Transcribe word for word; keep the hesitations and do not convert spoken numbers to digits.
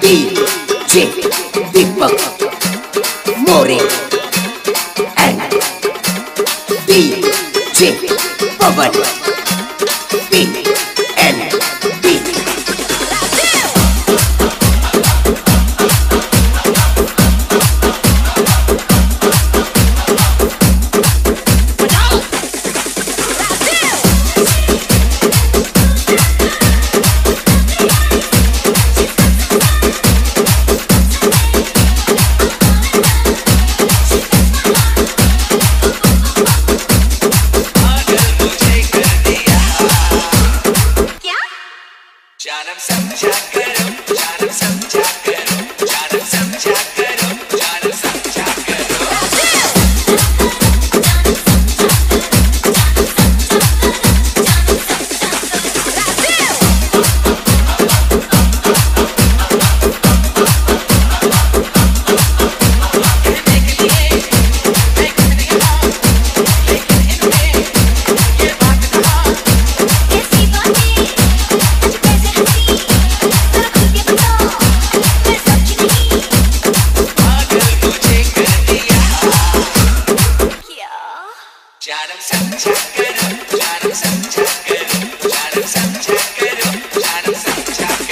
DJ Deepak More and DJ Pawan P N B. जानम समझा करो, जानम समझा करो, जानम समझा करो, जानम समझा करो। कहने के लिए मैं कुछ नहीं हूँ, लेकिन इनमें ये बात कहा। कैसी बातें जानम समझा करो, जानम समझा करो, जानम समझा करो, जानम समझा करो।